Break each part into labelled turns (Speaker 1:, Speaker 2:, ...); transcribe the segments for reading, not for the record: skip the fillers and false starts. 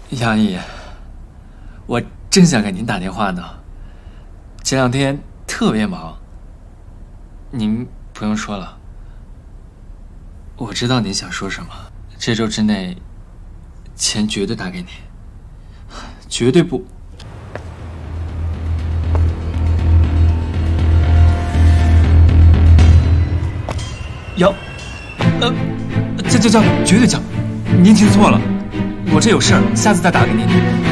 Speaker 1: 杨姨，我正想给您打电话呢，前2天特别忙。您不用说了，我知道您想说什么。这周之内，钱绝对打给您，绝对不。交，绝对交。您听错了，我这有事儿，下次再打给您。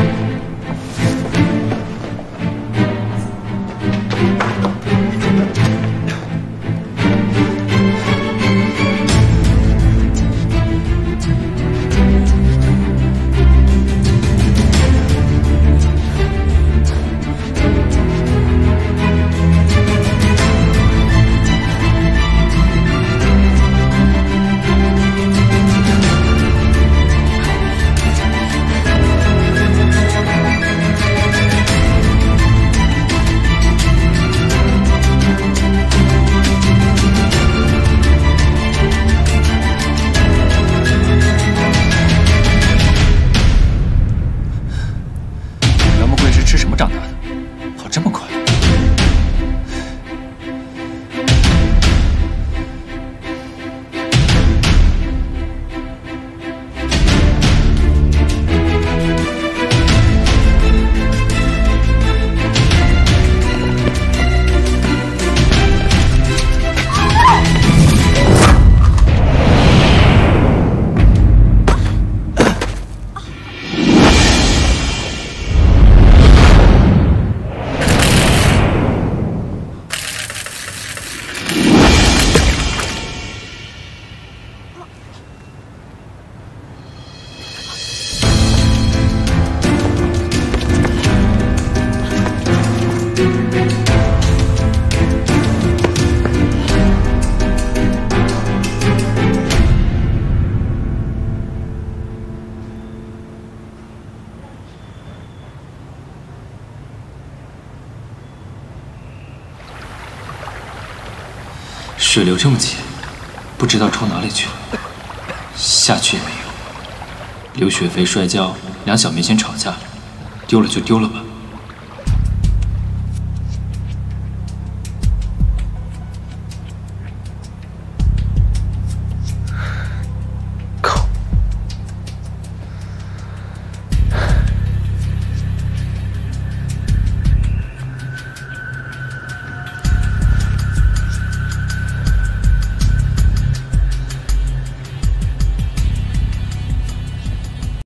Speaker 1: 吃什么长大的？跑这么快！血流这么急，不知道冲哪里去了。下去也没用。刘雪飞摔跤，两小明星吵架，丢了就丢了吧。